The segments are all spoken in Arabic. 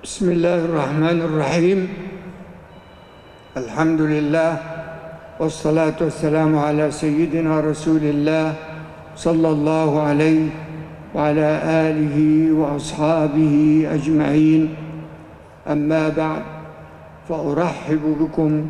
بسم الله الرحمن الرحيم. الحمد لله والصلاة والسلام على سيدنا رسول الله صلى الله عليه وعلى آله وأصحابه أجمعين. أما بعد، فأرحب بكم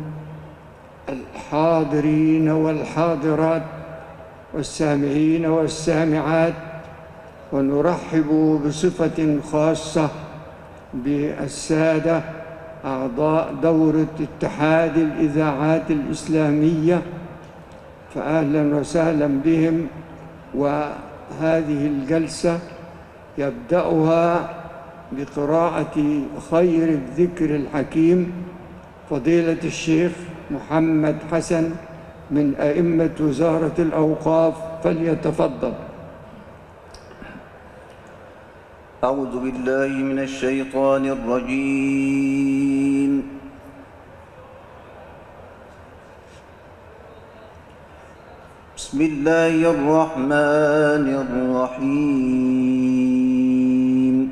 الحاضرين والحاضرات والسامعين والسامعات، ونرحب بصفة خاصة بالسادة أعضاء دورة اتحاد الإذاعات الإسلامية، فأهلا وسهلا بهم. وهذه الجلسة يبدأها بقراءة خير الذكر الحكيم فضيلة الشيخ محمد حسن من أئمة وزارة الأوقاف، فليتفضل. أعوذ بالله من الشيطان الرجيم. بسم الله الرحمن الرحيم.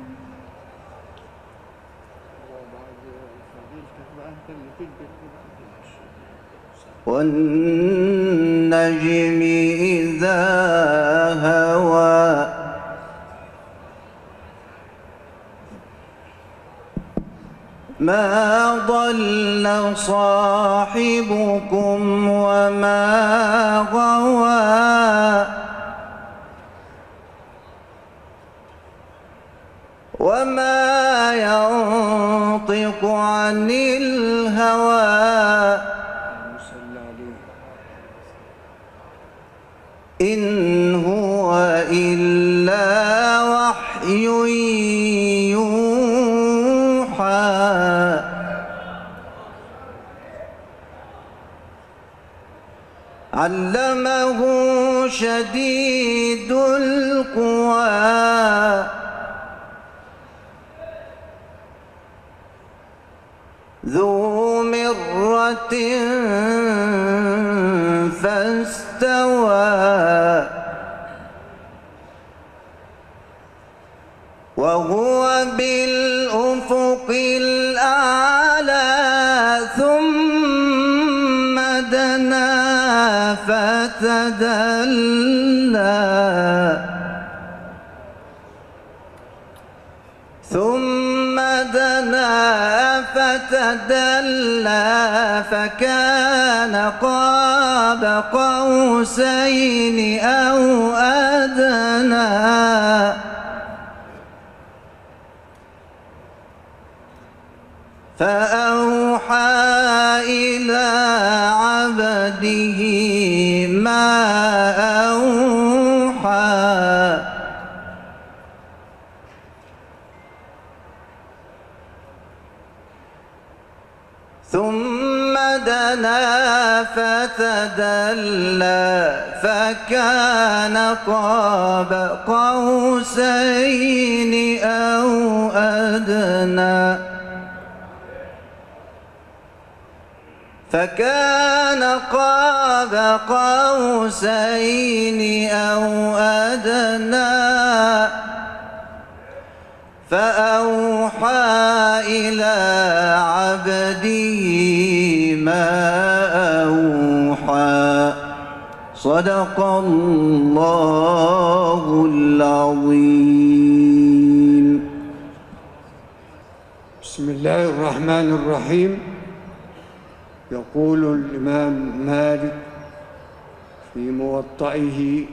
والنجم إذا هوى ما ضل صاحبكم وما غوى وما ينطق عن الهوى إن هو إلا وحي علمه شديد القوى ذو مرة فاستوى وهو بالأفق الأعلى ثم دنا فتدلى فكان قاب قوسين أو أدنى فأوحى إلى عبده ما أوحى ثم دنا فتدلى فكان قاب قوسين أو أدنى فكان قاب قوسين أو أدنى فأوحى إلى عبده ما أوحى. صدق الله العظيم. بسم الله الرحمن الرحيم. يقول الإمام مالك في موطئه: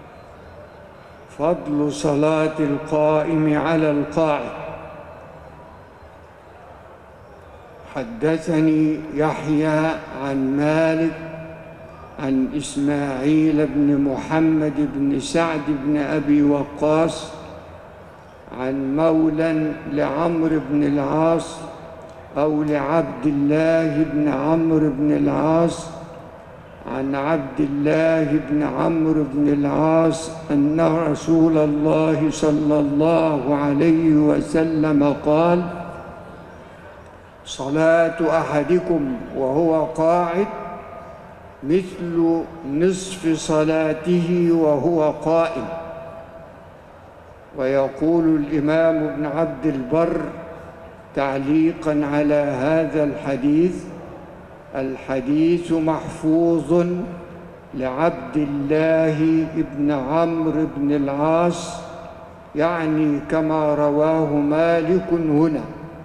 فضل صلاة القائم على القاعد. حدثني يحيى عن مالك عن إسماعيل بن محمد بن سعد بن أبي وقاص عن مولى لعمرو بن العاص أو لعبد الله بن عمرو بن العاص عن عبد الله بن عمرو بن العاص أن رسول الله صلى الله عليه وسلم قال: صلاة أحدكم وهو قاعد مثل نصف صلاته وهو قائم. ويقول الإمام ابن عبد البر تعليقا على هذا الحديث محفوظ لعبد الله بن عمرو بن العاص، يعني كما رواه مالك هنا.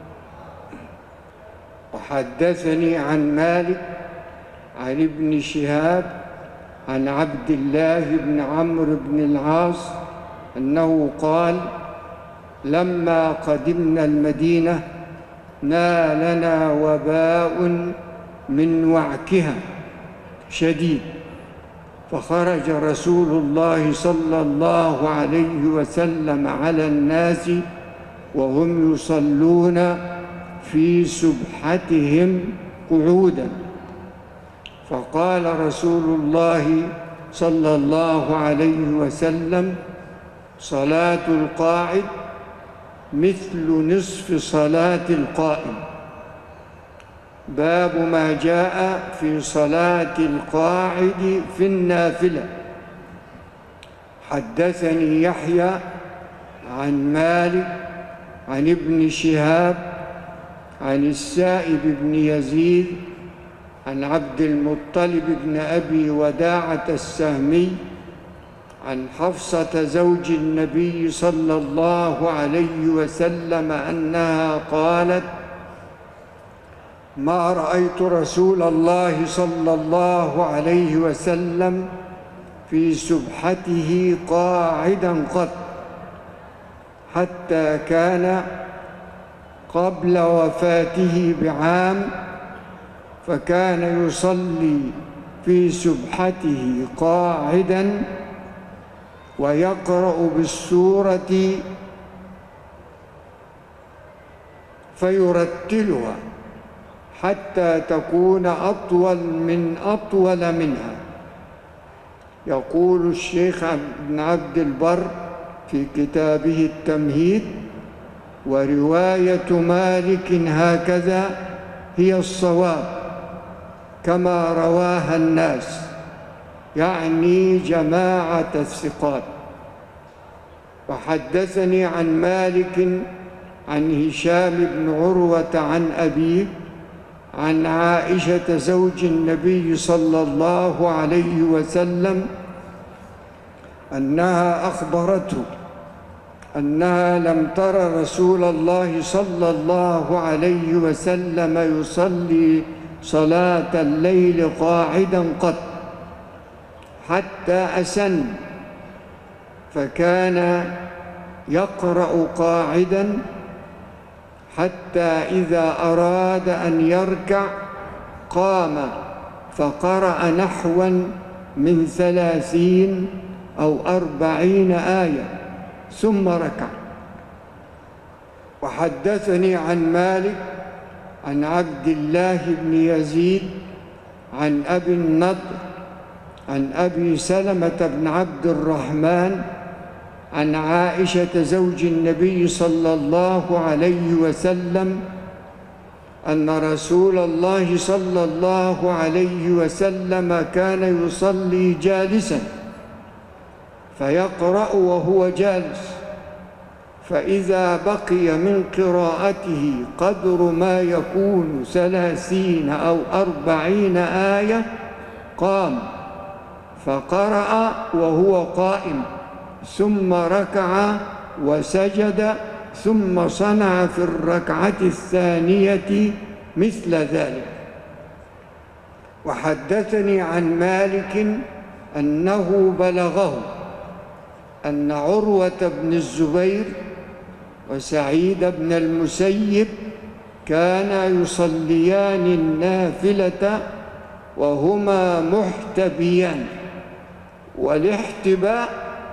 وحدثني عن مالك عن ابن شهاب عن عبد الله بن عمرو بن العاص أنه قال: لما قدمنا المدينة نالنا وباء من وعكها شديد، فخرج رسول الله صلى الله عليه وسلم على الناس وهم يصلون في سبحتهم قعودا، فقال رسول الله صلى الله عليه وسلم: صلاة القاعد مثل نصف صلاة القائم. باب ما جاء في صلاة القاعد في النافلة. حدثني يحيى عن مالك عن ابن شهاب عن السائب بن يزيد عن عبد المطلب بن أبي وداعة السهمي عن حفصة زوج النبي صلى الله عليه وسلم أنها قالت: ما رأيت رسول الله صلى الله عليه وسلم في سبحته قاعدا قط، حتى كان قبل وفاته بعام، فكان يصلي في سبحته قاعدا ويقرأ بالسورة فيرتلها حتى تكون أطول منها. يقول الشيخ ابن عبد البر في كتابه التمهيد: ورواية مالك هكذا هي الصواب كما رواها الناس، يعني جماعة الثقات. وحدثني عن مالك عن هشام بن عروة عن أبيه عن عائشة زوج النبي صلى الله عليه وسلم أنها أخبرته أنها لم تر رسول الله صلى الله عليه وسلم يصلي صلاة الليل قاعدا قط حتى أسن، فكان يقرأ قاعدا حتى إذا أراد أن يركع قام فقرأ نحوا من 30 أو 40 آية ثم ركع. وحدثني عن مالك عن عبد الله بن يزيد عن أبي النضر عن أبي سلمة بن عبد الرحمن عن عائشة زوج النبي صلى الله عليه وسلم أن رسول الله صلى الله عليه وسلم كان يصلي جالسا فيقرأ وهو جالس، فإذا بقي من قراءته قدر ما يكون 30 أو 40 آية قام فقرأ وهو قائم، ثم ركع وسجد، ثم صنع في الركعة الثانية مثل ذلك. وحدثني عن مالك أنه بلغه أن عروة بن الزبير وسعيد بن المسيب كانا يصليان النافلة وهما محتبيان. والاحتباء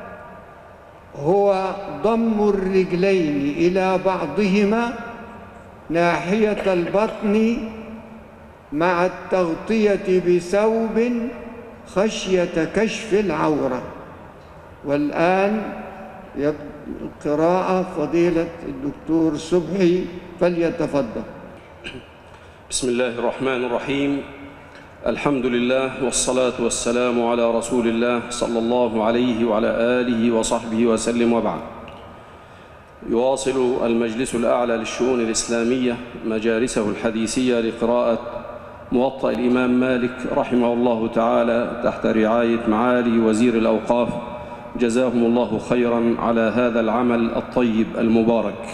هو ضم الرجلين إلى بعضهما ناحية البطن مع التغطية بثوب خشية كشف العورة. والآن القراءة فضيلة الدكتور صبحي فليتفضل. بسم الله الرحمن الرحيم. الحمد لله والصلاة والسلام على رسول الله صلى الله عليه وعلى آله وصحبه وسلم، وبعد. يواصل المجلس الأعلى للشؤون الإسلامية مجالسه الحديثية لقراءة موطأ الإمام مالك رحمه الله تعالى تحت رعاية معالي وزير الأوقاف، جزاهم الله خيرا على هذا العمل الطيب المبارك.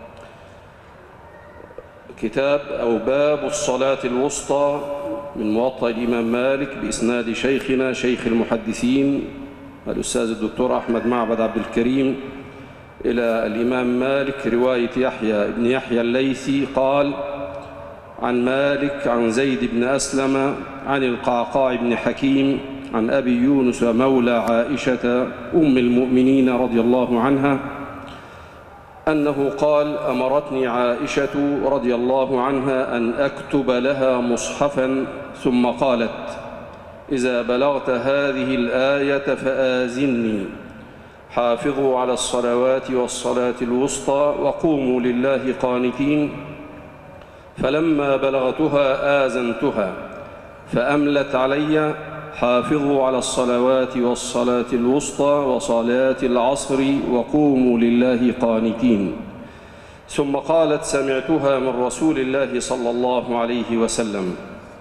كتاب أو باب الصلاة الوسطى من موطأ الإمام مالك بإسناد شيخنا شيخ المحدثين الأستاذ الدكتور أحمد معبد عبد الكريم إلى الإمام مالك، رواية يحيى بن يحيى الليثي قال: عن مالك عن زيد بن أسلم عن القعقاع بن حكيم عن أبي يونس مولى عائشة أم المؤمنين رضي الله عنها أنه قال: أمرتني عائشة رضي الله عنها أن أكتب لها مصحفا، ثم قالت: إذا بلغت هذه الآية فآذني، حافظوا على الصلوات والصلاة الوسطى وقوموا لله قانتين. فلما بلغتها آذنتها فأملت علي: حافظوا على الصلوات والصلاة الوسطى وصلاة العصر وقوموا لله قانتين. ثم قالت: سمعتها من رسول الله صلى الله عليه وسلم.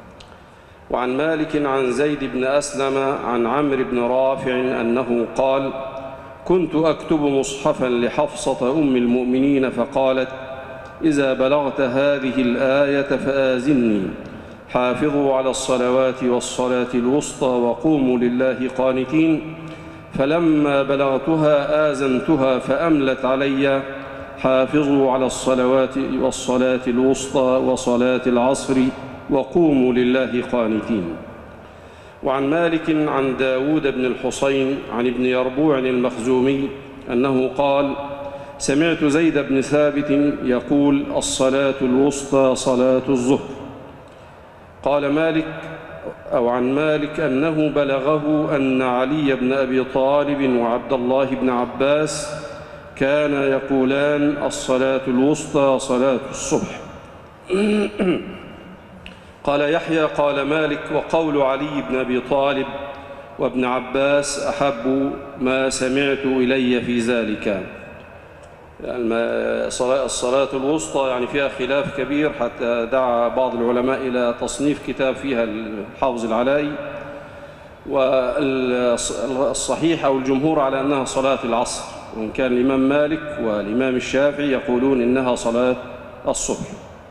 وعن مالك عن زيد بن أسلم عن عمرو بن رافع أنه قال: كنت أكتب مصحفا لحفصة أم المؤمنين فقالت: إذا بلغت هذه الآية فآذني، حافظوا على الصلوات والصلاة الوسطى وقوموا لله قانتين. فلما بلغتها آذنتها فأملت علي: حافظوا على الصلوات والصلاة الوسطى وصلاة العصر وقوموا لله قانتين. وعن مالك عن داود بن الحصين عن ابن يربوع المخزومي أنه قال: سمعت زيد بن ثابت يقول: الصلاة الوسطى صلاة الظهر. قال مالك أو عن مالك أنه بلغه أن علي بن أبي طالب وعبد الله بن عباس كانا يقولان: الصلاة الوسطى صلاة الصبح. قال يحيى: قال مالك: وقول علي بن أبي طالب وابن عباس أحب ما سمعت إلي في ذلك. يعني الصلاة الوسطى يعني فيها خلاف كبير، حتى دعا بعض العلماء إلى تصنيف كتاب فيها الحافظ العلائي، والصحيح أو الجمهور على أنها صلاة العصر، وإن كان الإمام مالك والإمام الشافعي يقولون إنها صلاة الصبح.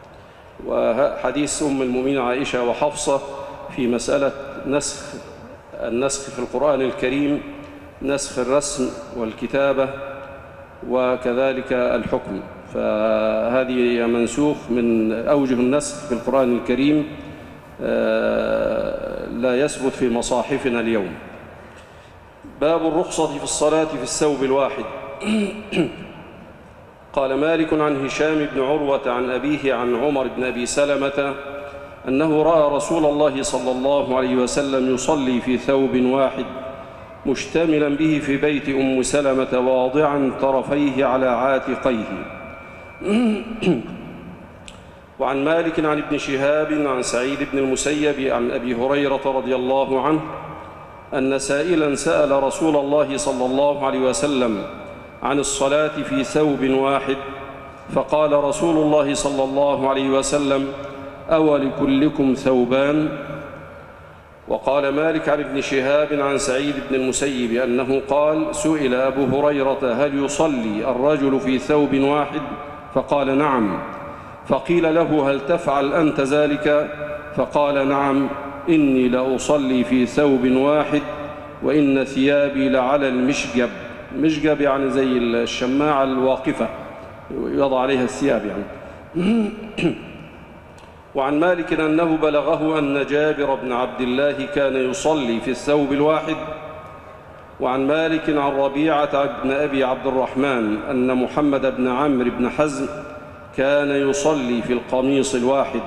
وحديث أم المؤمنين عائشة وحفصة في مسألة النسخ في القرآن الكريم، نسخ الرسم والكتابة وكذلك الحكم، فهذه منسوخ من أوجه النسخ في القرآن الكريم، لا يثبت في مصاحفنا اليوم. باب الرخصة في الصلاة في الثوب الواحد. قال مالك عن هشام بن عروة عن أبيه عن عمر بن أبي سلمة أنه رأى رسول الله صلى الله عليه وسلم يصلي في ثوب واحد مشتملا به في بيت أم سلمة واضعا طرفيه على عاتقيه. وعن مالك عن ابن شهاب عن سعيد بن المسيب عن أبي هريرة رضي الله عنه أن سائلا سأل رسول الله صلى الله عليه وسلم عن الصلاة في ثوب واحد، فقال رسول الله صلى الله عليه وسلم: أولكلكم ثوبان؟ وقال مالك عن ابن شهاب عن سعيد بن المسيب أنه قال: سئل أبو هريرة: هل يصلي الرجل في ثوب واحد؟ فقال: نعم. فقيل له: هل تفعل أنت ذلك؟ فقال: نعم، إني لأصلي في ثوب واحد وإن ثيابي لعلى المشجب. مشجب يعني زي الشماعة الواقفة يضع عليها الثياب يعني. وعن مالك أنه بلغه أن جابر بن عبد الله كان يصلي في الثوب الواحد. وعن مالك عن ربيعة بن أبي عبد الرحمن أن محمد بن عمرو بن حزم كان يصلي في القميص الواحد.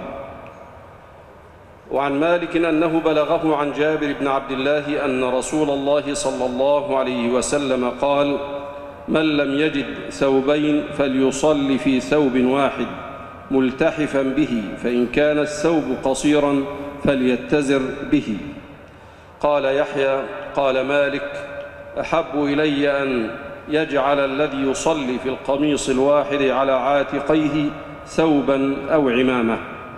وعن مالك أنه بلغه عن جابر بن عبد الله أن رسول الله صلى الله عليه وسلم قال: من لم يجد ثوبين فليصلي في ثوب واحد ملتحفا به، فإن كان الثوب قصيرا فليتزر به. قال يحيى: قال مالك: أحب إلي أن يجعل الذي يصلي في القميص الواحد على عاتقيه ثوبا أو عمامة.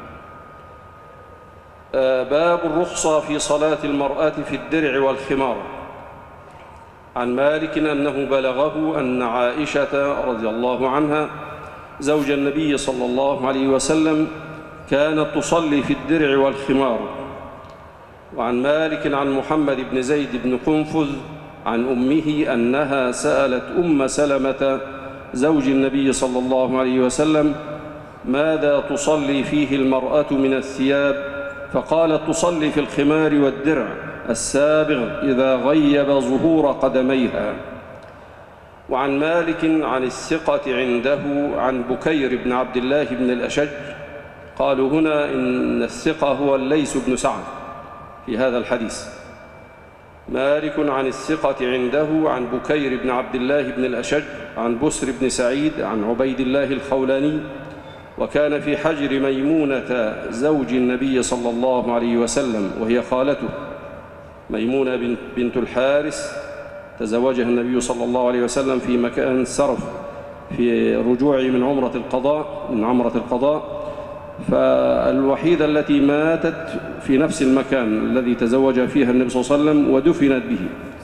باب الرخصة في صلاة المرأة في الدرع والخمار. عن مالك أنه بلغه أن عائشة رضي الله عنها زوج النبي صلى الله عليه وسلم كانت تصلي في الدرع والخمار. وعن مالك عن محمد بن زيد بن قنفذ عن أمه أنها سألت أم سلمة زوج النبي صلى الله عليه وسلم ماذا تصلي فيه المرأة من الثياب؟ فقالت تصلي في الخمار والدرع السابغ إذا غيب ظهور قدميها. وعن مالك عن الثقة عنده عن بكير بن عبد الله بن الأشج، قالوا هنا إن الثقة هو الليث بن سعد في هذا الحديث. مالك عن الثقة عنده عن بكير بن عبد الله بن الأشج عن بسر بن سعيد عن عبيد الله الخولاني، وكان في حجر ميمونة زوج النبي صلى الله عليه وسلم وهي خالته ميمونة بنت الحارث، تزوجها النبي صلى الله عليه وسلم في مكان سرف في رجوعه من عمرة القضاء، فالوحيدة التي ماتت في نفس المكان الذي تزوج فيها النبي صلى الله عليه وسلم ودفنت به.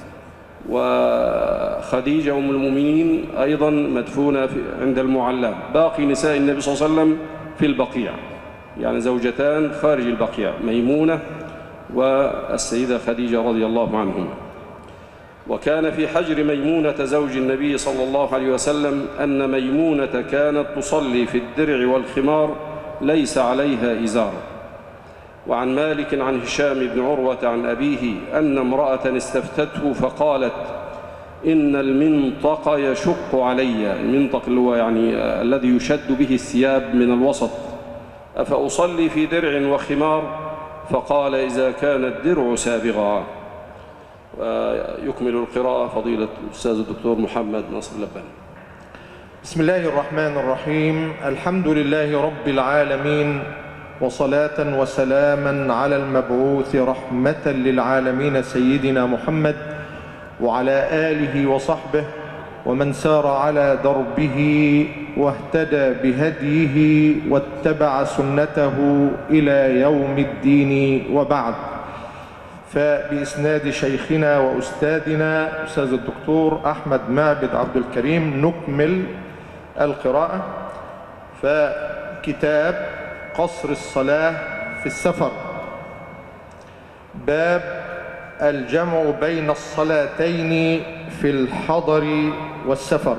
وخديجة أم المؤمنين أيضا مدفونة عند المعلى. باقي نساء النبي صلى الله عليه وسلم في البقيع، يعني زوجتان خارج البقيع، ميمونة والسيدة خديجة رضي الله عنهما. وكان في حجر ميمونة زوج النبي صلى الله عليه وسلم أن ميمونة كانت تصلي في الدرع والخمار ليس عليها إزار. وعن مالك عن هشام بن عروة عن أبيه أن امرأة استفتته فقالت إن المنطق يشق علي. المنطق اللي هو يعني الذي يشد به الثياب من الوسط، أفأصلي في درع وخمار؟ فقال إذا كان الدرع سابغا. يكمل القراءة فضيلة الأستاذ الدكتور محمد ناصر اللباني. بسم الله الرحمن الرحيم. الحمد لله رب العالمين، وصلاة وسلاما على المبعوث رحمة للعالمين سيدنا محمد وعلى آله وصحبه ومن سار على دربه واهتدى بهديه واتبع سنته إلى يوم الدين، وبعد. فبإسناد شيخنا وأستاذنا أستاذ الدكتور أحمد معبد عبد الكريم نكمل القراءة. فكتاب قصر الصلاة في السفر، باب الجمع بين الصلاتين في الحضر والسفر.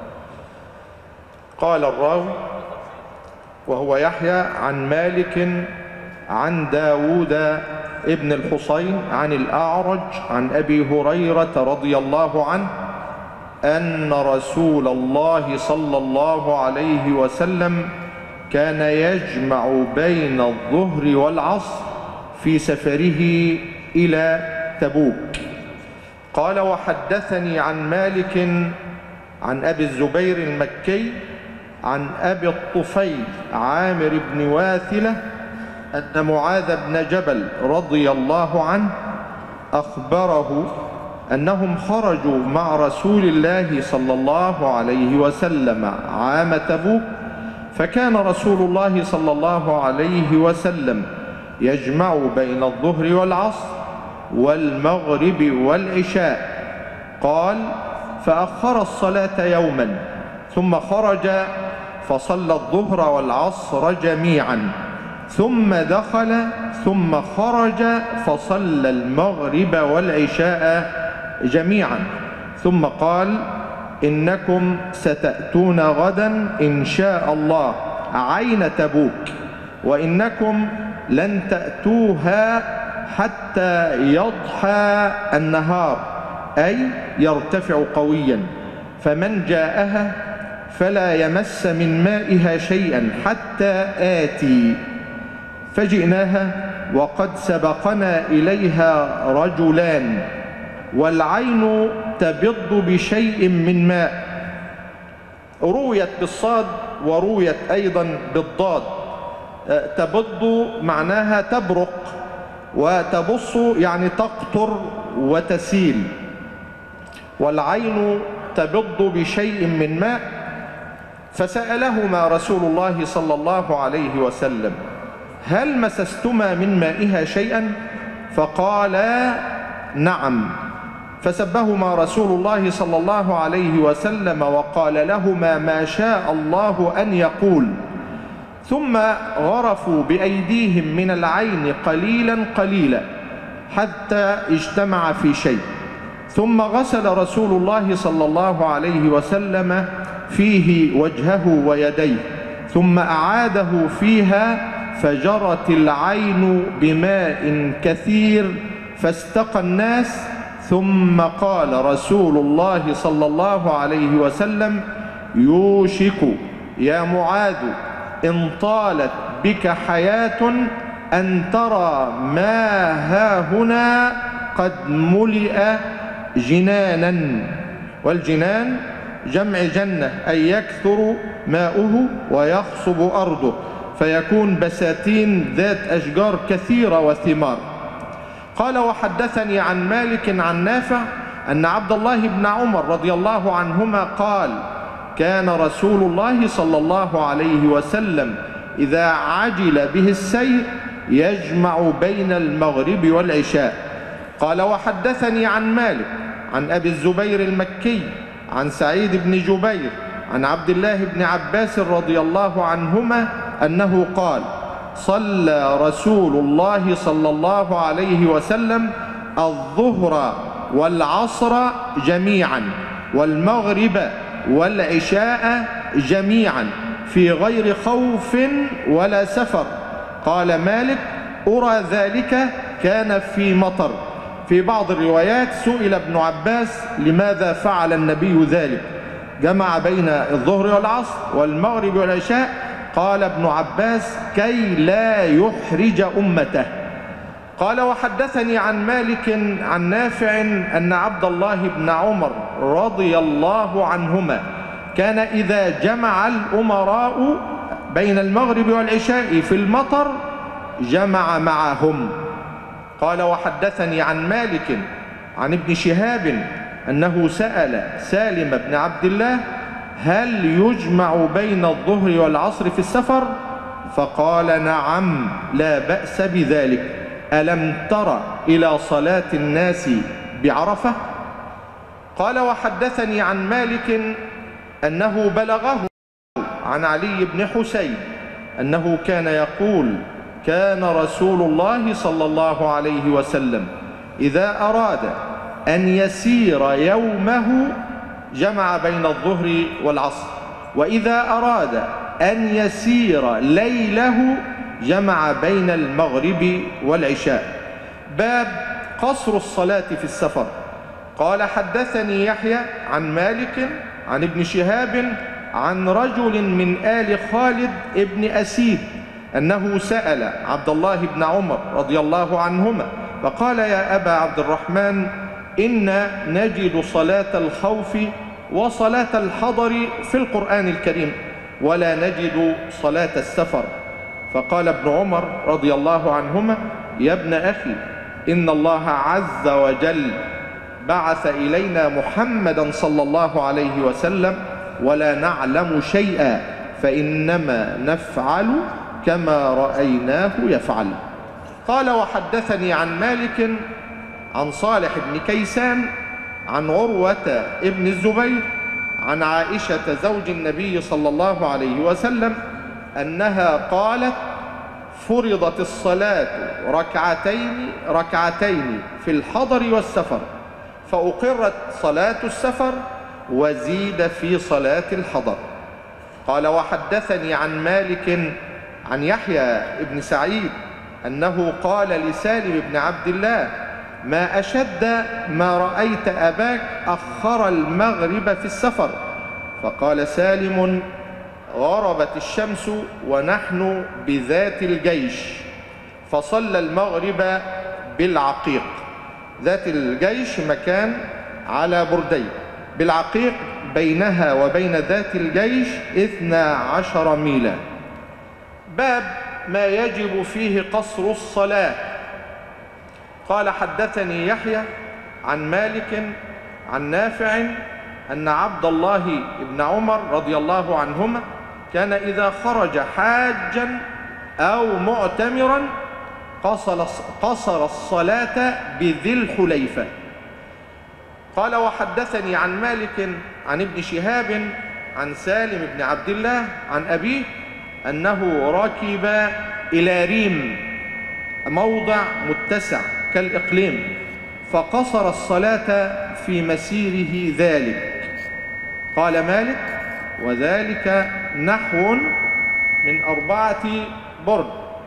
قال الراوي وهو يحيى عن مالك عن داود ابن الحصين عن الأعرج عن أبي هريرة رضي الله عنه أن رسول الله صلى الله عليه وسلم كان يجمع بين الظهر والعصر في سفره إلى تبوك. قال وحدثني عن مالك عن أبي الزبير المكي عن أبي الطفيل عامر بن واثلة أن معاذ بن جبل رضي الله عنه أخبره أنهم خرجوا مع رسول الله صلى الله عليه وسلم عام تبوك، فكان رسول الله صلى الله عليه وسلم يجمع بين الظهر والعصر والمغرب والعشاء. قال فأخر الصلاة يوما ثم خرج فصلى الظهر والعصر جميعا، ثم دخل ثم خرج فصلى المغرب والعشاء جميعا، ثم قال إنكم ستأتون غدا إن شاء الله عين تبوك، وإنكم لن تأتوها حتى يضحى النهار، أي يرتفع قويا، فمن جاءها فلا يمس من مائها شيئا حتى آتي. فجئناها وقد سبقنا إليها رجلان، والعين تبض بشيء من ماء، رويت بالصاد ورويت أيضا بالضاد. تبض معناها تبرق، وتبص يعني تقطر وتسيل، والعين تبض بشيء من ماء، فسألهما رسول الله صلى الله عليه وسلم: هل مسستما من مائها شيئا؟ فقالا: نعم. فسبهما رسول الله صلى الله عليه وسلم وقال لهما ما شاء الله أن يقول، ثم غرفوا بأيديهم من العين قليلا قليلا حتى اجتمع في شيء، ثم غسل رسول الله صلى الله عليه وسلم فيه وجهه ويديه، ثم أعاده فيها فجرت العين بماء كثير فاستقى الناس، ثم قال رسول الله صلى الله عليه وسلم: يوشك يا معاذ إن طالت بك حياة أن ترى ما هاهنا قد ملئ جنانا. والجنان جمع جنة، أي يكثر ماؤه ويخصب أرضه فيكون بساتين ذات أشجار كثيرة وثمار. قال: وحدثني عن مالك عن نافع أن عبد الله بن عمر رضي الله عنهما قال: كان رسول الله صلى الله عليه وسلم إذا عجل به السير يجمع بين المغرب والعشاء. قال: وحدثني عن مالك عن أبي الزبير المكي عن سعيد بن جبير عن عبد الله بن عباس رضي الله عنهما أنه قال: صلى رسول الله صلى الله عليه وسلم الظهر والعصر جميعا والمغرب والعشاء جميعا في غير خوف ولا سفر. قال مالك: أرى ذلك كان في مطر. في بعض الروايات سئل ابن عباس لماذا فعل النبي ذلك، جمع بين الظهر والعصر والمغرب والعشاء. قال ابن عباس: كي لا يحرج أمته. قال: وحدثني عن مالك عن نافع أن عبد الله بن عمر رضي الله عنهما كان إذا جمع الأمراء بين المغرب والعشاء في المطر جمع معهم. قال: وحدثني عن مالك عن ابن شهاب أنه سأل سالم بن عبد الله: هل يجمع بين الظهر والعصر في السفر؟ فقال: نعم، لا بأس بذلك. ألم تر إلى صلاة الناس بعرفة؟ قال: وحدثني عن مالك أنه بلغه عن علي بن حسين أنه كان يقول: كان رسول الله صلى الله عليه وسلم إذا أراد أن يسير يومه جمع بين الظهر والعصر، وإذا أراد أن يسير ليله جمع بين المغرب والعشاء. باب قصر الصلاة في السفر. قال: حدثني يحيى عن مالك عن ابن شهاب عن رجل من آل خالد ابن أسيد أنه سأل عبد الله بن عمر رضي الله عنهما فقال: يا أبا عبد الرحمن، إنا نجد صلاة الخوف وصلاة الحضر في القرآن الكريم ولا نجد صلاة السفر. فقال ابن عمر رضي الله عنهما: يا ابن أخي، إن الله عز وجل بعث إلينا محمدا صلى الله عليه وسلم ولا نعلم شيئا، فإنما نفعل كما رأيناه يفعل. قال: وحدثني عن مالك عن صالح بن كيسان عن عروة ابن الزبير عن عائشة زوج النبي صلى الله عليه وسلم أنها قالت: فرضت الصلاة ركعتين في الحضر والسفر، فأقرت صلاة السفر وزيد في صلاة الحضر. قال: وحدثني عن مالك عن يحيى بن سعيد أنه قال لسالم بن عبد الله: ما أشد ما رأيت أباك أخر المغرب في السفر. فقال سالم: غربت الشمس ونحن بذات الجيش، فصلى المغرب بالعقيق. ذات الجيش مكان على بردي، بالعقيق بينها وبين ذات الجيش 12 ميلا. باب ما يجب فيه قصر الصلاة. قال: حدثني يحيى عن مالك عن نافع أن عبد الله بن عمر رضي الله عنهما كان إذا خرج حاجا أو معتمرا قصر الصلاة بذي الحليفة. قال وحدثني عن مالك عن ابن شهاب عن سالم بن عبد الله عن أبيه أنه ركب إلى ريم موضع متسع كالإقليم فقصر الصلاة في مسيره ذلك. قال مالك وذلك نحو من 4 برد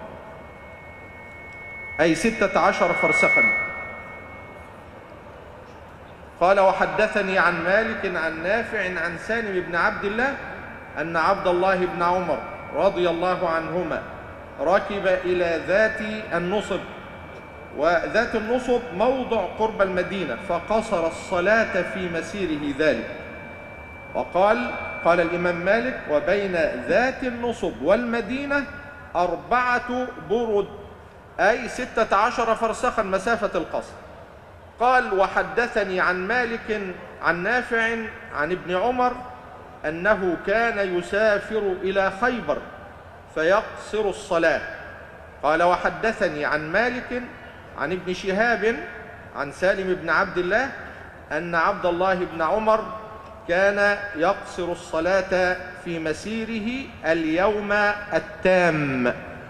أي 16 فرسخا. قال وحدثني عن مالك عن نافع عن سالم بن عبد الله أن عبد الله بن عمر رضي الله عنهما ركب إلى ذات النصب، وذات النصب موضع قرب المدينة، فقصر الصلاة في مسيره ذلك. قال الإمام مالك وبين ذات النصب والمدينة 4 برد أي 16 فرسخا مسافة القصر. قال وحدثني عن مالك عن نافع عن ابن عمر أنه كان يسافر إلى خيبر فيقصر الصلاة. قال وحدثني عن مالك عن ابن شهاب عن سالم بن عبد الله أن عبد الله بن عمر كان يقصر الصلاة في مسيره اليوم التام.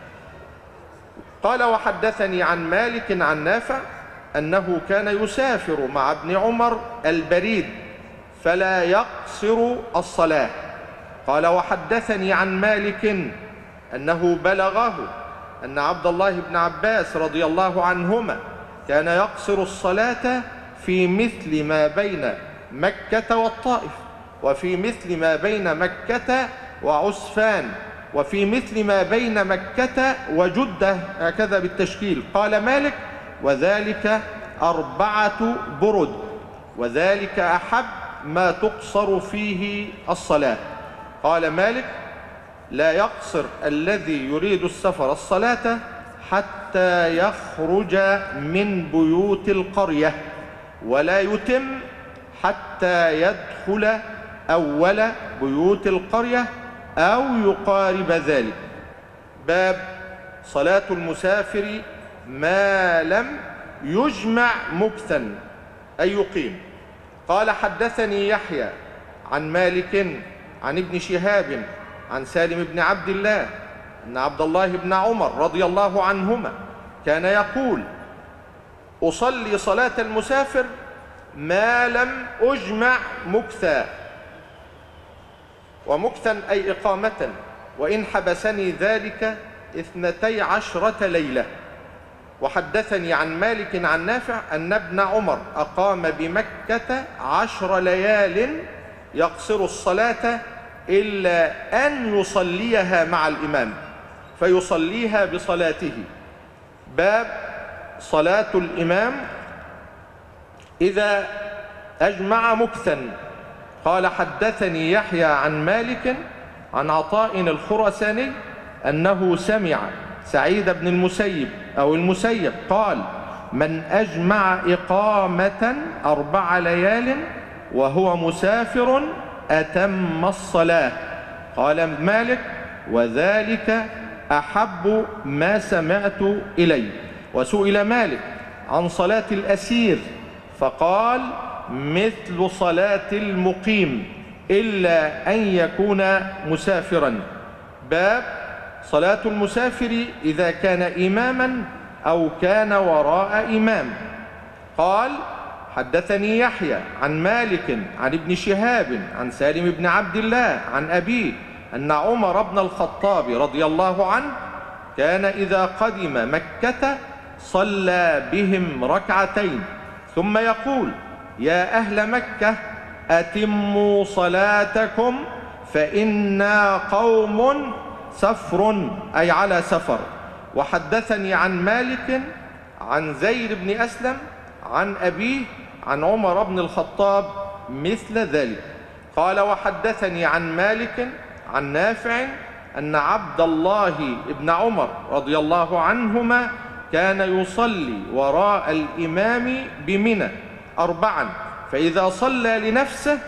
قال وحدثني عن مالك عن نافع أنه كان يسافر مع ابن عمر البريد فلا يقصر الصلاة. قال وحدثني عن مالك أنه بلغه أن عبد الله بن عباس رضي الله عنهما كان يقصر الصلاة في مثل ما بين مكة والطائف، وفي مثل ما بين مكة وعسفان، وفي مثل ما بين مكة وجدة، هكذا بالتشكيل. قال مالك وذلك 4 برد، وذلك أحب ما تقصر فيه الصلاة. قال مالك لا يقصر الذي يريد السفر الصلاة حتى يخرج من بيوت القرية، ولا يتم حتى يدخل أول بيوت القرية أو يقارب ذلك. باب صلاة المسافر ما لم يجمع مكثا أي يقيم. قال حدثني يحيى عن مالك عن ابن شهاب عن سالم بن عبد الله أن عبد الله بن عمر رضي الله عنهما كان يقول أصلي صلاة المسافر ما لم أجمع مكثا، ومكثا أي إقامة، وإن حبسني ذلك 12 ليلة. وحدثني عن مالك عن نافع أن ابن عمر أقام بمكة 10 ليال يقصر الصلاة إلا أن يصليها مع الإمام فيصليها بصلاته. باب صلاة الإمام إذا أجمع مكثا. قال حدثني يحيى عن مالك عن عطاء الخرساني أنه سمع سعيد بن المسيب قال من أجمع إقامة 4 ليال وهو مسافر أتم الصلاة. قال مالك وذلك أحب ما سمعت إلي. وسئل مالك عن صلاة الأسير فقال مثل صلاة المقيم إلا أن يكون مسافرا. باب صلاة المسافر إذا كان إماما أو كان وراء إمام. قال حدثني يحيى عن مالك عن ابن شهاب عن سالم بن عبد الله عن أبيه أن عمر بن الخطاب رضي الله عنه كان إذا قدم مكة صلى بهم 2 ركعتين ثم يقول يا أهل مكة أتموا صلاتكم فإنا قوم سفر أي على سفر. وحدثني عن مالك عن زيد بن أسلم عن أبيه عن عمر بن الخطاب مثل ذلك. قال وحدثني عن مالك عن نافع أن عبد الله بن عمر رضي الله عنهما كان يصلي وراء الإمام بمنى 4 فإذا صلى لنفسه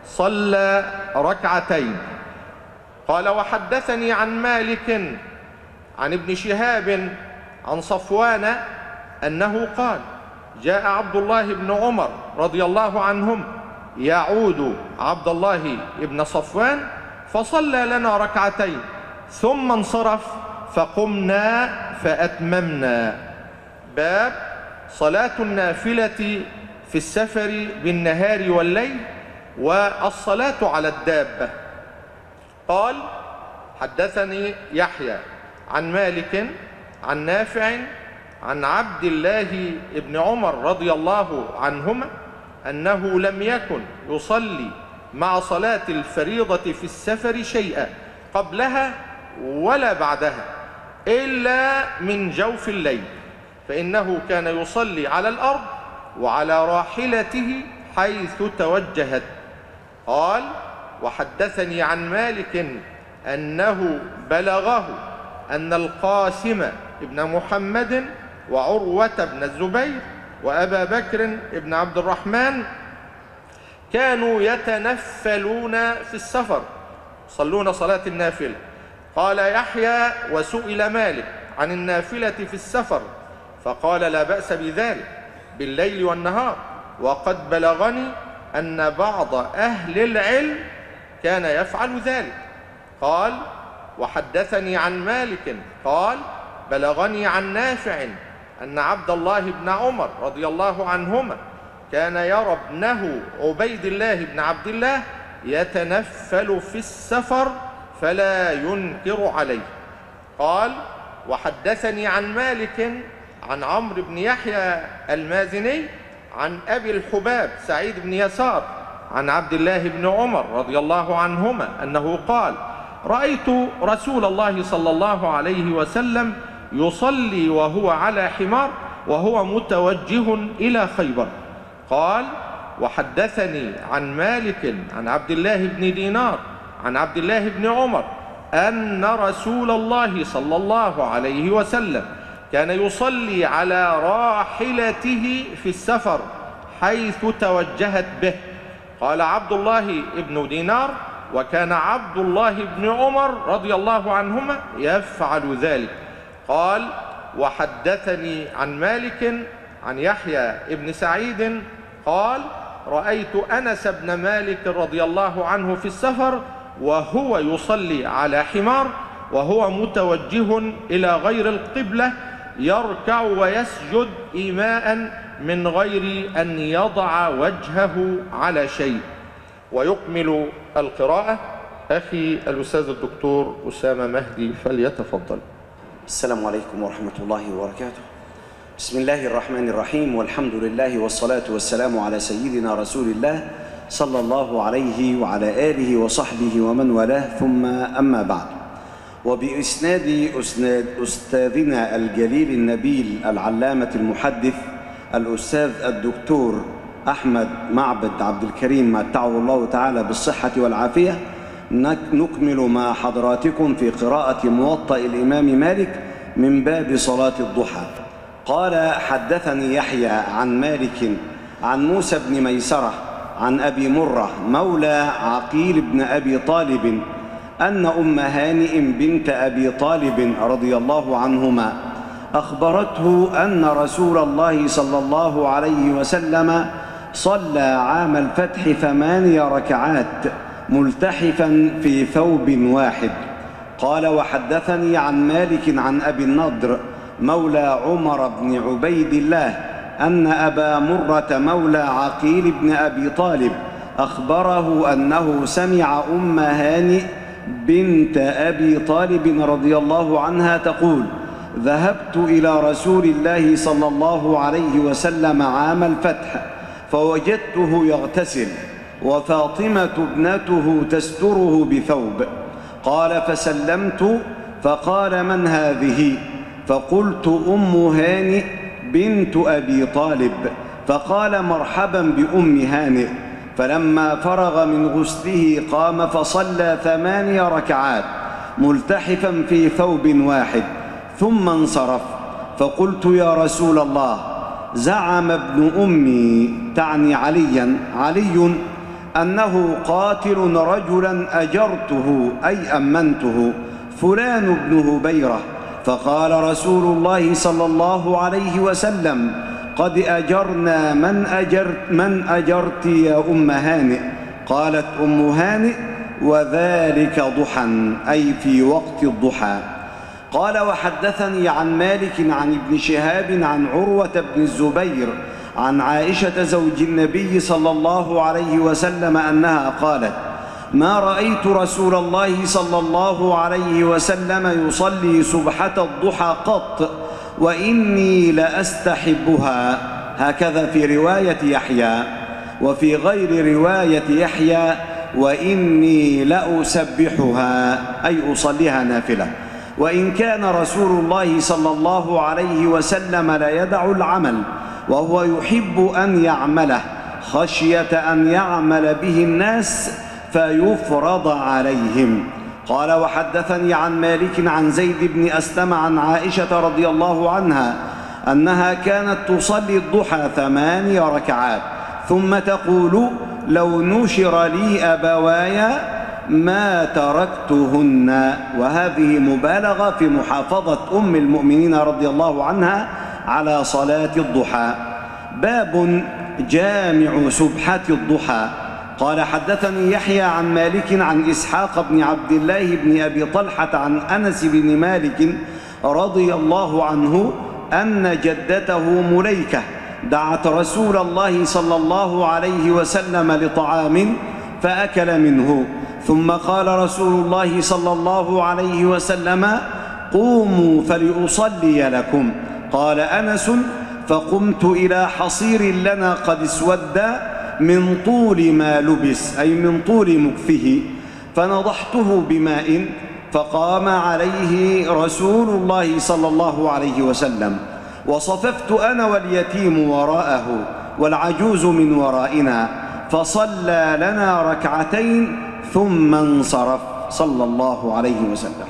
صلى ركعتين. قال وحدثني عن مالك عن ابن شهاب عن صفوان أنه قال جاء عبد الله بن عمر رضي الله عنهم يعود عبد الله بن صفوان فصلى لنا ركعتين ثم انصرف فقمنا فأتممنا. باب صلاة النافلة في السفر بالنهار والليل والصلاة على الدابة. قال حدثني يحيى عن مالك عن نافع عن عبد الله بن عمر رضي الله عنهما أنه لم يكن يصلي مع صلاة الفريضة في السفر شيئا قبلها ولا بعدها إلا من جوف الليل، فإنه كان يصلي على الأرض وعلى راحلته حيث توجهت. قال وحدثني عن مالك أنه بلغه أن القاسم بن محمد وعروة بن الزبير وأبا بكر بن عبد الرحمن كانوا يتنفلون في السفر يصلون صلاة النافلة. قال يحيى وسئل مالك عن النافلة في السفر فقال لا بأس بذلك بالليل والنهار، وقد بلغني أن بعض أهل العلم كان يفعل ذلك. قال وحدثني عن مالك قال بلغني عن نافع أن عبد الله بن عمر رضي الله عنهما كان يرى ابنه عبيد الله بن عبد الله يتنفل في السفر فلا ينكر عليه. قال وحدثني عن مالك عن عمرو بن يحيى المازني عن أبي الحباب سعيد بن يسار عن عبد الله بن عمر رضي الله عنهما أنه قال رأيت رسول الله صلى الله عليه وسلم يصلي وهو على حمار وهو متوجه إلى خيبر. قال وحدثني عن مالك عن عبد الله بن دينار عن عبد الله بن عمر أن رسول الله صلى الله عليه وسلم كان يصلي على راحلته في السفر حيث توجهت به. قال عبد الله بن دينار وكان عبد الله بن عمر رضي الله عنهما يفعل ذلك. قال وحدثني عن مالك عن يحيى بن سعيد قال رأيت أنس بن مالك رضي الله عنه في السفر وهو يصلي على حمار وهو متوجه إلى غير القبلة يركع ويسجد إيماء من غير أن يضع وجهه على شيء. ويكمل القراءة أخي الأستاذ الدكتور أسامة مهدي فليتفضل. السلام عليكم ورحمة الله وبركاته. بسم الله الرحمن الرحيم، والحمد لله والصلاة والسلام على سيدنا رسول الله صلى الله عليه وعلى آله وصحبه ومن والاه، ثم أما بعد. وبإسناد أستاذنا الجليل النبيل العلامة المحدث الأستاذ الدكتور أحمد معبد عبد الكريم متعه الله تعالى بالصحة والعافية، نكمل مع حضراتكم في قراءة موطأ الإمام مالك من باب صلاة الضحى. قال حدثني يحيى عن مالك عن موسى بن ميسرة عن أبي مرة مولى عقيل بن أبي طالب أن أم هانئ بنت أبي طالب رضي الله عنهما أخبرته أن رسول الله صلى الله عليه وسلم صلى عام الفتح 8 ركعات ملتحفا في ثوب واحد. قال وحدثني عن مالك عن أبي النضر مولى عمر بن عبيد الله أن أبا مرة مولى عقيل بن أبي طالب أخبره أنه سمع أم هانئ بنت أبي طالب رضي الله عنها تقول ذهبت إلى رسول الله صلى الله عليه وسلم عام الفتح فوجدته يغتسل وفاطمة ابنته تستره بثوب. قال فسلمت فقال من هذه؟ فقلت أم هانئ بنت أبي طالب. فقال مرحبا بأم هانئ. فلما فرغ من غسله قام فصلى 8 ركعات ملتحفا في ثوب واحد ثم انصرف. فقلت يا رسول الله زعم ابن أمي تعني عليا علي أنه قاتل رجلا أجرته أي أمنته فلان بن هبيرة، فقال رسول الله صلى الله عليه وسلم: قد أجرنا من أجرت يا أم هانئ؟ قالت أم هانئ: وذلك ضحى أي في وقت الضحى. قال: وحدثني عن مالك عن ابن شهاب عن عروة بن الزبير عن عائشة زوج النبي صلى الله عليه وسلم أنها قالت: ما رأيت رسول الله صلى الله عليه وسلم يصلي سبحة الضحى قط، وإني لأستحبها. هكذا في رواية يحيى، وفي غير رواية يحيى: وإني لأسبحها أي أصليها نافلة. وإن كان رسول الله صلى الله عليه وسلم لا يدع العمل وهو يحب أن يعمله خشية أن يعمل به الناس فيفرض عليهم. قال: وحدثني عن مالك عن زيد بن أسلم عن عائشة رضي الله عنها أنها كانت تصلي الضحى 8 ركعات ثم تقول: لو نشر لي أبوايا ما تركتهن. وهذه مبالغة في محافظة أم المؤمنين رضي الله عنها على صلاة الضحى. باب جامع سبحة الضحى. قال: حدثني يحيى عن مالك عن إسحاق بن عبد الله بن أبي طلحة عن أنس بن مالك رضي الله عنه أن جدته مليكة دعت رسول الله صلى الله عليه وسلم لطعام فأكل منه، ثم قال رسول الله صلى الله عليه وسلم: قوموا فلأصلي لكم. قال أنس: فقمت إلى حصير لنا قد اسود من طول ما لبس أي من طول مكفه، فنضحته بماء فقام عليه رسول الله صلى الله عليه وسلم، وصففت أنا واليتيم وراءه والعجوز من ورائنا، فصلى لنا ركعتين ثم انصرف صلى الله عليه وسلم.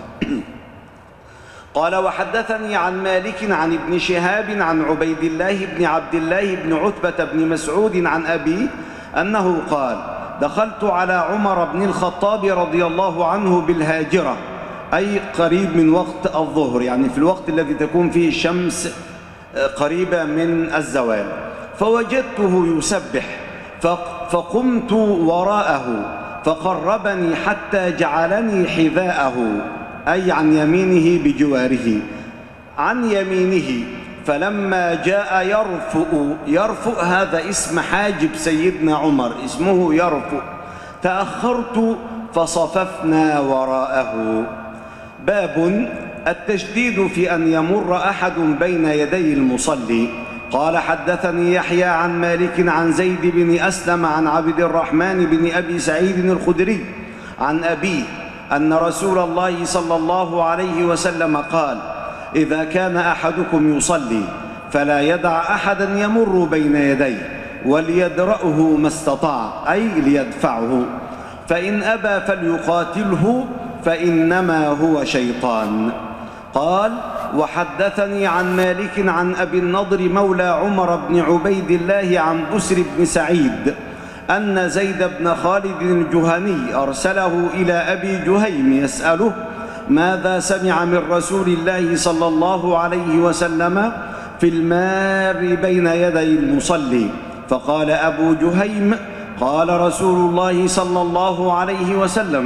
قال: وحدثني عن مالك عن ابن شهاب عن عبيد الله بن عبد الله بن عتبة بن مسعود عن أبيه أنه قال: دخلت على عمر بن الخطاب رضي الله عنه بالهاجرة أي قريب من وقت الظهر، يعني في الوقت الذي تكون فيه الشمس قريبة من الزوال، فوجدته يسبح فقمت وراءه فقربني حتى جعلني حذاءه أي عن يمينه بجواره عن يمينه، فلما جاء يرفؤ هذا اسم حاجب سيدنا عمر اسمه يرفؤ، تأخرت فصففنا وراءه. باب التشديد في أن يمر أحد بين يدي المصلي. قال: حدثني يحيى عن مالك عن زيد بن أسلم عن عبد الرحمن بن أبي سعيد الخدري عن أبيه أن رسول الله صلى الله عليه وسلم قال: إذا كان أحدكم يصلي فلا يدع أحدا يمر بين يديه وليدرأه ما استطاع أي ليدفعه، فإن أبى فليقاتله فإنما هو شيطان. قال: وحدثني عن مالك عن أبي النضر مولى عمر بن عبيد الله عن بسر بن سعيد أن زيد بن خالد الجهني أرسله إلى أبي جهيم يسأله ماذا سمع من رسول الله صلى الله عليه وسلم في المار بين يدي المصلي، فقال أبو جهيم: قال رسول الله صلى الله عليه وسلم: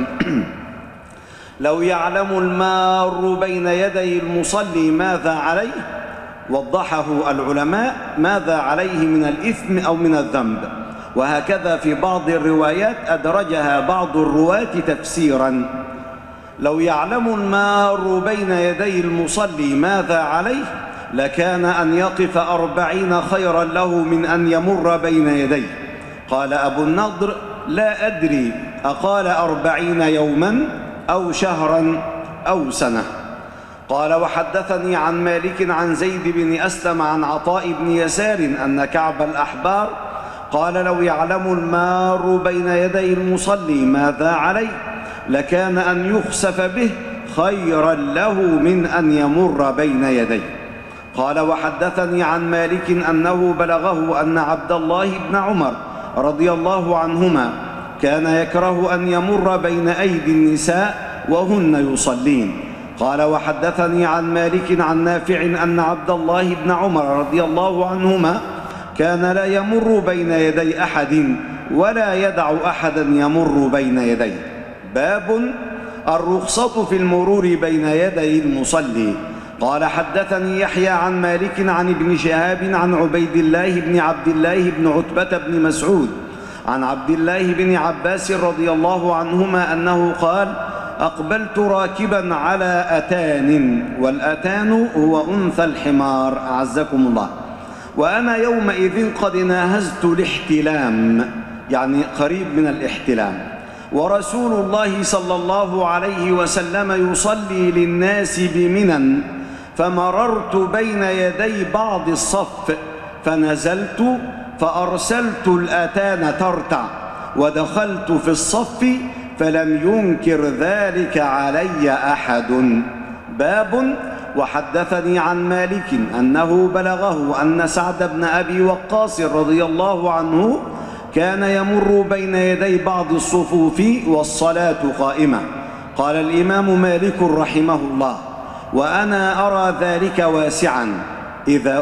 لو يعلم المار بين يدي المصلي ماذا عليه، وضحه العلماء ماذا عليه من الإثم أو من الذنب، وهكذا في بعض الروايات أدرجها بعض الرواة تفسيرا: لو يعلم المار بين يدي المصلي ماذا عليه لكان أن يقف 40 خيرا له من أن يمر بين يديه. قال أبو النضر: لا أدري أقال 40 يوما أو شهرا أو سنة. قال: وحدثني عن مالك عن زيد بن أسلم عن عطاء بن يسار أن كعب الأحبار قال: لو يعلم المار بين يدي المصلي ماذا عليه لكان أن يخسف به خيرا له من أن يمر بين يديه. قال: وحدثني عن مالك أنه بلغه أن عبد الله بن عمر رضي الله عنهما كان يكره أن يمر بين أيدي النساء وهن يصلين. قال وحدثني عن مالك عن نافع أن عبد الله بن عمر رضي الله عنهما كان لا يمر بين يدي أحد ولا يدع أحدا يمر بين يديه. باب الرخصة في المرور بين يدي المصلي. قال حدثني يحيى عن مالك عن ابن شهاب عن عبيد الله بن عبد الله بن عتبة بن مسعود عن عبد الله بن عباس رضي الله عنهما أنه قال أقبلت راكبا على أتان، والأتان هو أنثى الحمار أعزكم الله، وأنا يومئذ قد ناهزت الاحتلام، يعني قريب من الاحتلام، ورسول الله صلى الله عليه وسلم يصلي للناس بمنى، فمررت بين يدي بعض الصف فنزلت فأرسلت الأتان ترتع ودخلت في الصف فلم ينكر ذلك علي أحد. باب وحدثني عن مالك أنه بلغه أن سعد بن أبي وقاص رضي الله عنه كان يمر بين يدي بعض الصفوف والصلاة قائمة. قال الإمام مالك رحمه الله وأنا أرى ذلك واسعا إذا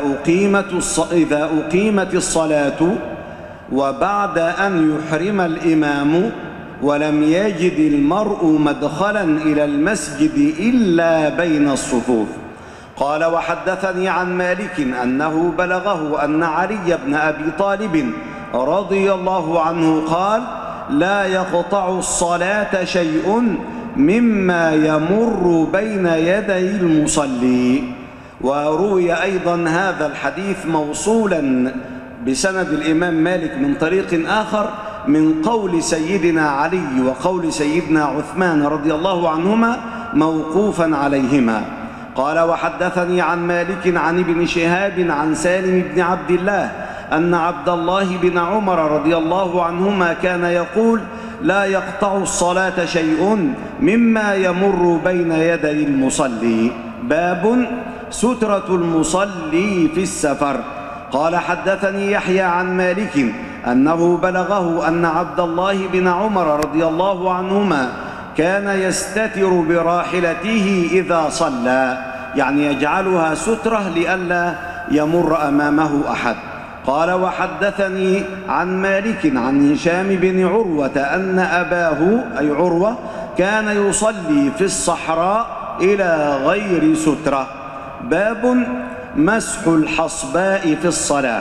أقيمت الصلاة وبعد أن يحرم الإمام ولم يجد المرء مدخلا إلى المسجد إلا بين الصفوف. قال وحدثني عن مالك أنه بلغه أن علي بن أبي طالب رضي الله عنه قال لا يقطع الصلاة شيء مما يمر بين يدي المصلي. وروي أيضا هذا الحديث موصولا بسند الإمام مالك من طريق آخر من قول سيدنا علي وقول سيدنا عثمان رضي الله عنهما موقوفا عليهما. قال وحدثني عن مالك عن ابن شهاب عن سالم بن عبد الله أن عبد الله بن عمر رضي الله عنهما كان يقول لا يقطع الصلاة شيء مما يمر بين يدي المصلي. باب سترة المصلي في السفر. قال حدثني يحيى عن مالك أنه بلغه أن عبد الله بن عمر رضي الله عنهما كان يستتر براحلته إذا صلى، يعني يجعلها سترة لئلا يمر أمامه أحد. قال وحدثني عن مالك عن هشام بن عروة أن أباه أي عروة كان يصلي في الصحراء إلى غير سترة. باب مسح الحصباء في الصلاة.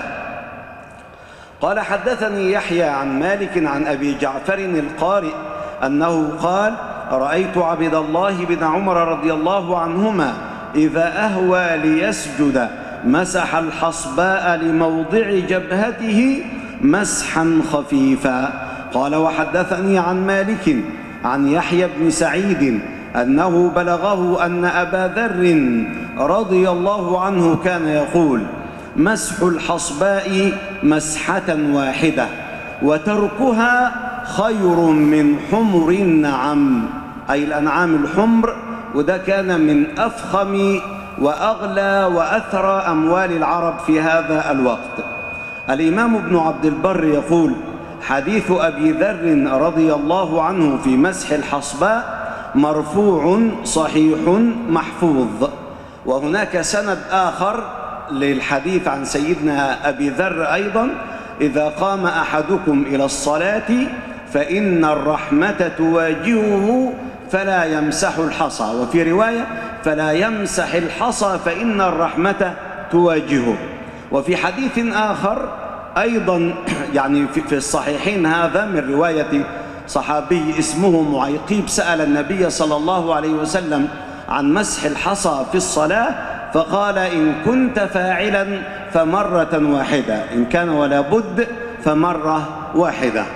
قال حدثني يحيى عن مالك عن أبي جعفر القارئ أنه قال رأيت عبد الله بن عمر رضي الله عنهما إذا أهوى ليسجد مسح الحصباء لموضع جبهته مسحا خفيفا. قال وحدثني عن مالك عن يحيى بن سعيد أنه بلغه أن أبا ذر رضي الله عنه كان يقول مسح الحصباء مسحة واحدة وتركها خير من حمر النعم، أي الأنعام الحمر، وده كان من أفخم وأغلى وأثرى أموال العرب في هذا الوقت. الإمام ابن عبد البر يقول حديث أبي ذر رضي الله عنه في مسح الحصباء مرفوع صحيح محفوظ. وهناك سند آخر للحديث عن سيدنا أبي ذر أيضا إذا قام أحدكم إلى الصلاة فإن الرحمة تواجهه فلا يمسح الحصى، وفي رواية فلا يمسح الحصى فإن الرحمة تواجهه. وفي حديث آخر أيضا يعني في الصحيحين هذا من رواية صحابي اسمه معيقيب سأل النبي صلى الله عليه وسلم عن مسح الحصى في الصلاة فقال إن كنت فاعلا فمرة واحدة، إن كان ولا بد فمرة واحدة.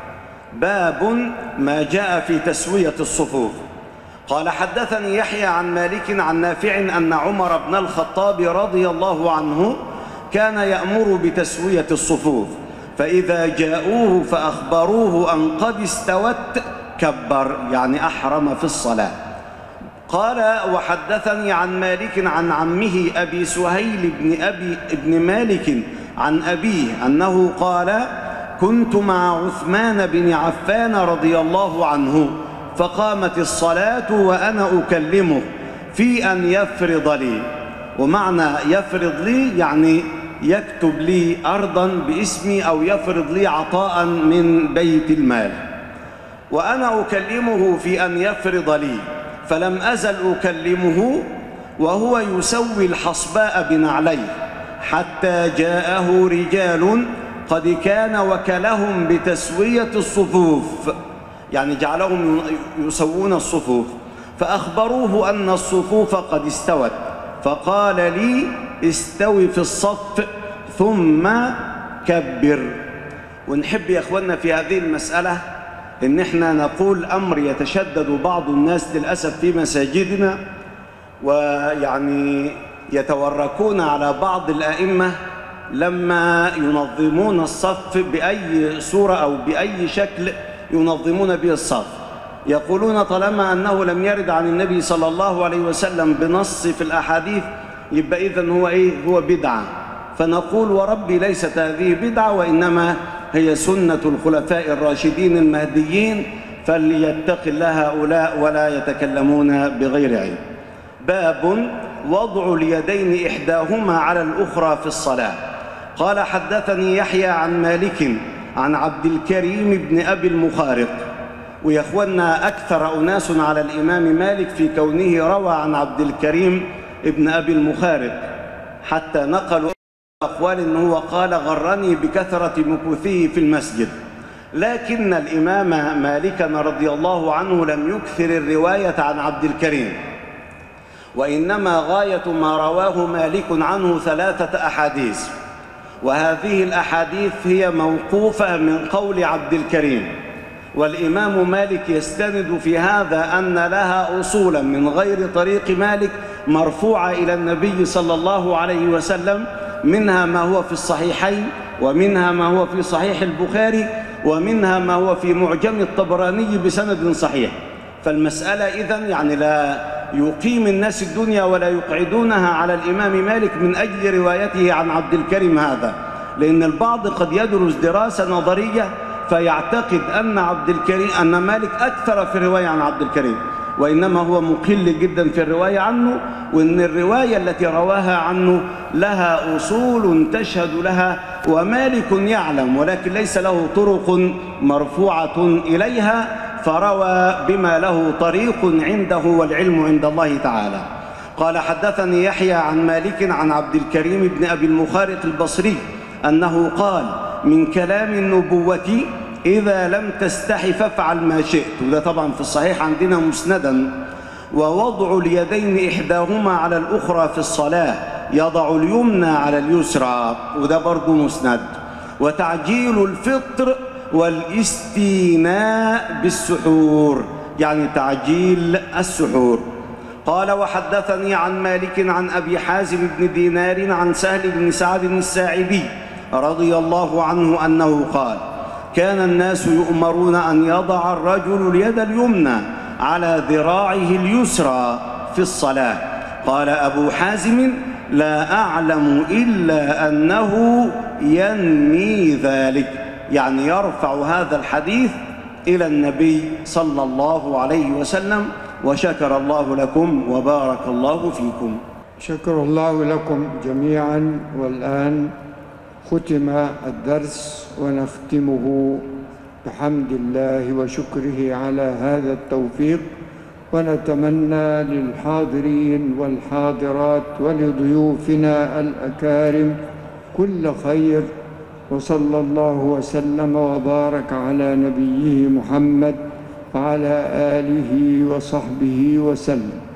باب ما جاء في تسوية الصفوف. قال حدثني يحيى عن مالك عن نافع أن عمر بن الخطاب رضي الله عنه كان يأمر بتسوية الصفوف، فإذا جاءوه فأخبروه أن قد استوت كبر، يعني أحرم في الصلاة. قال وحدثني عن مالك عن عمه أبي سهيل بن مالك عن أبيه أنه قال كنت مع عثمان بن عفان رضي الله عنه فقامت الصلاة وأنا أكلمه في أن يفرض لي. ومعنى يفرض لي يعني يكتب لي أرضا باسمي أو يفرض لي عطاء من بيت المال. وأنا أكلمه في أن يفرض لي، فلم أزل أكلمه وهو يسوي الحصباء بنعليه حتى جاءه رجال قد كان وكلهم بتسوية الصفوف، يعني جعلهم يسوون الصفوف، فأخبروه أن الصفوف قد استوت، فقال لي استوي في الصف ثم كبر. ونحب يا أخوانا في هذه المسألة إن احنا نقول أمر يتشدد بعض الناس للأسف في مساجدنا، ويعني يتوركون على بعض الأئمة لما ينظمون الصف بأي صورة أو بأي شكل ينظمون به الصف، يقولون طالما أنه لم يرد عن النبي صلى الله عليه وسلم بنص في الأحاديث يبقى إذن هو هو بدعة. فنقول وربي ليست هذه بدعة، وإنما هي سنة الخلفاء الراشدين المهديين، فليتق الله هؤلاء ولا يتكلمون بغير علم. باب وضع اليدين إحداهما على الأخرى في الصلاة. قال حدثني يحيى عن مالك عن عبد الكريم بن أبي المخارق. ويا أخوانا أكثر أناس على الإمام مالك في كونه روى عن عبد الكريم بن أبي المخارق، حتى نقلوا أقوال أنه قال غرني بكثرة مكوثه في المسجد. لكن الإمام مالكا رضي الله عنه لم يكثر الرواية عن عبد الكريم، وإنما غاية ما رواه مالك عنه 3 أحاديث، وهذه الأحاديث هي موقوفة من قول عبد الكريم. والإمام مالك يستند في هذا أن لها أصولا من غير طريق مالك مرفوعة إلى النبي صلى الله عليه وسلم، منها ما هو في الصحيحين، ومنها ما هو في صحيح البخاري، ومنها ما هو في معجم الطبراني بسند صحيح. فالمسألة إذن يعني لا يقيم الناس الدنيا ولا يقعدونها على الإمام مالك من أجل روايته عن عبد الكريم هذا، لأن البعض قد يدرس دراسة نظرية فيعتقد أن مالك أكثر في الرواية عن عبد الكريم، وإنما هو مقل جدا في الرواية عنه، وإن الرواية التي رواها عنه لها أصول تشهد لها، ومالك يعلم ولكن ليس له طرق مرفوعة إليها، فروى بما له طريق عنده والعلم عند الله تعالى. قال حدثني يحيى عن مالك عن عبد الكريم بن أبي المخارق البصري أنه قال من كلام النبوة إذا لم تستحي فافعل ما شئت، وده طبعا في الصحيح عندنا مسندا. ووضع اليدين إحداهما على الأخرى في الصلاة، يضع اليمنى على اليسرى، وده برضو مسند. وتعجيل الفطر والاستيناء بالسحور، يعني تعجيل السحور. قال وحدثني عن مالك عن أبي حازم بن دينار عن سهل بن سعد الساعدي رضي الله عنه أنه قال كان الناس يؤمرون أن يضع الرجل اليد اليمنى على ذراعه اليسرى في الصلاة. قال أبو حازم لا أعلم إلا أنه ينمي ذلك، يعني يرفع هذا الحديث إلى النبي صلى الله عليه وسلم. وشكر الله لكم وبارك الله فيكم. شكر الله لكم جميعا. والآن ختم الدرس ونختمه بحمد الله وشكره على هذا التوفيق، ونتمنى للحاضرين والحاضرات ولضيوفنا الأكارم كل خير، وصلى الله وسلم وبارك على نبيه محمد وعلى آله وصحبه وسلم.